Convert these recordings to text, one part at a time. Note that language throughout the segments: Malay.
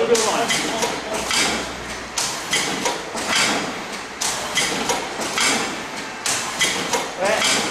就这个嘛。喂。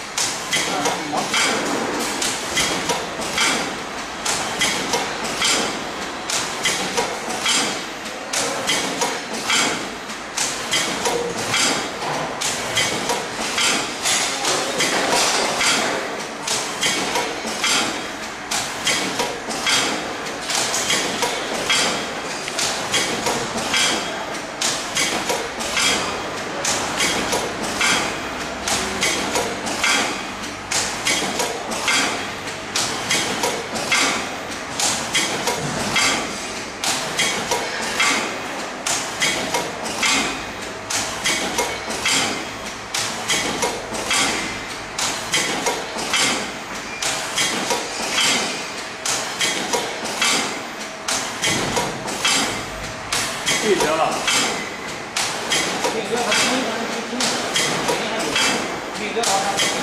对折了。对折，它平常是平，肯定还有。对折好它。